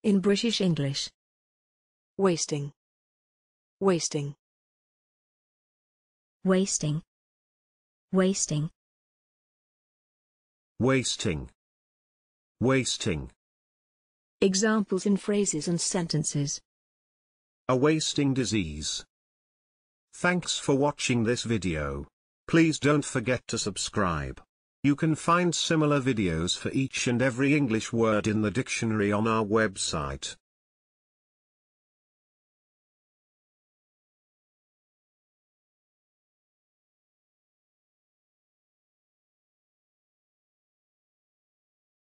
In British English. Wasting. Wasting. Wasting. Wasting. Wasting. Wasting. Examples in phrases and sentences. A wasting disease. Thanks for watching this video. Please don't forget to subscribe. You can find similar videos for each and every English word in the dictionary on our website.